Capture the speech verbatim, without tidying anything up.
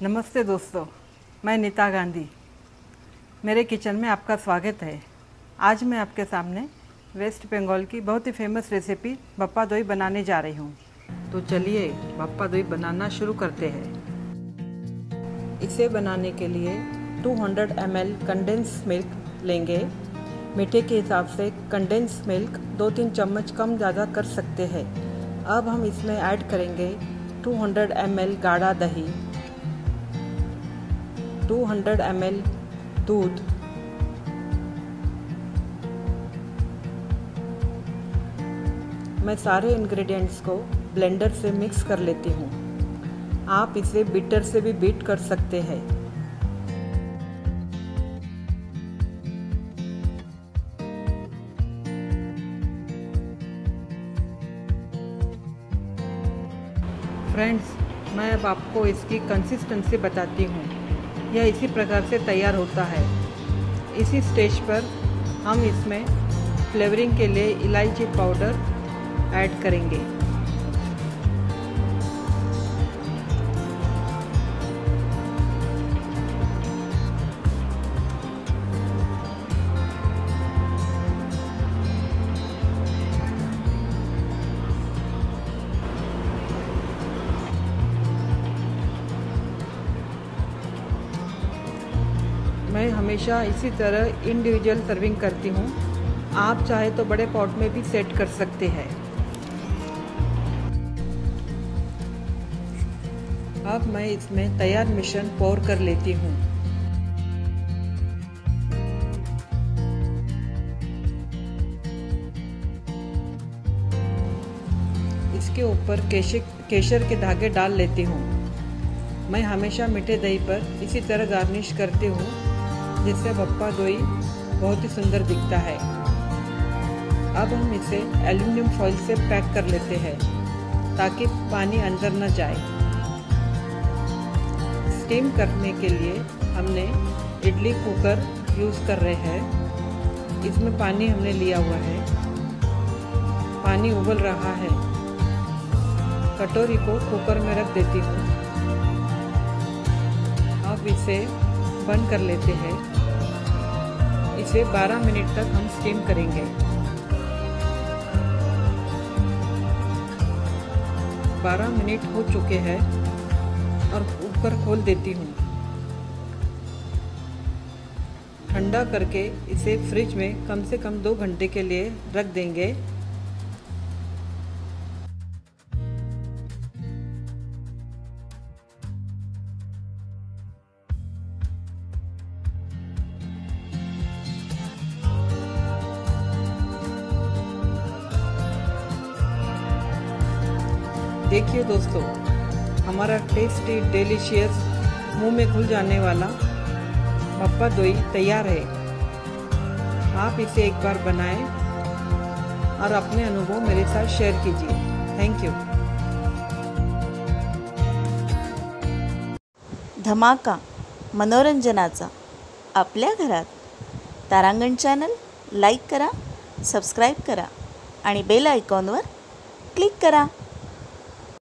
नमस्ते दोस्तों, मैं नीता गांधी। मेरे किचन में आपका स्वागत है। आज मैं आपके सामने वेस्ट बंगाल की बहुत ही फेमस रेसिपी बप्पा दोई बनाने जा रही हूँ। तो चलिए बप्पा दोई बनाना शुरू करते हैं। इसे बनाने के लिए दो सौ एम एल कंडेंस मिल्क लेंगे। मीठे के हिसाब से कंडेंस मिल्क दो तीन चम्मच कम ज़्यादा कर सकते हैं। अब हम इसमें ऐड करेंगे दो सौ एम एल गाढ़ा दही, दो सौ एम एल दूध, मैं सारे इंग्रेडिएंट्स को ब्लेंडर से मिक्स कर लेती हूँ। आप इसे बीटर से भी बीट कर सकते हैं। फ्रेंड्स, मैं अब आपको इसकी कंसिस्टेंसी बताती हूँ। यह इसी प्रकार से तैयार होता है। इसी स्टेज पर हम इसमें फ्लेवरिंग के लिए इलायची पाउडर ऐड करेंगे। मैं हमेशा इसी तरह इंडिविजुअल सर्विंग करती हूँ। आप चाहे तो बड़े पॉट में भी सेट कर सकते हैं। अब मैं इसमें तैयार मिश्रण पोर कर लेती हूँ। इसके ऊपर केशर केशर के धागे डाल लेती हूँ। मैं हमेशा मीठे दही पर इसी तरह गार्निश करती हूँ, जिससे बप्पा दोई बहुत ही सुंदर दिखता है। अब हम इसे एल्युमिनियम फॉइल से पैक कर लेते हैं ताकि पानी अंदर न जाए। स्टीम करने के लिए हमने इडली कुकर यूज़ कर रहे हैं। इसमें पानी हमने लिया हुआ है। पानी उबल रहा है। कटोरी को कुकर में रख देती हूँ। अब इसे बंद कर लेते हैं। इसे बारह मिनट तक हम स्टीम करेंगे। बारह मिनट हो चुके हैं और कुकर खोल देती हूँ। ठंडा करके इसे फ्रिज में कम से कम दो घंटे के लिए रख देंगे। देखिए दोस्तों, हमारा टेस्टी डिलीशियस मुंह में घुल जाने वाला बप्पा दोई तैयार है। आप इसे एक बार बनाएं और अपने अनुभव मेरे साथ शेअर कीजिए। Thank you. धमाका मनोरंजनाचा आपल्या घरात तारांगण चॅनल लाईक करा, सबस्क्राईब करा आणि बेल आयकॉनवर क्लिक करा।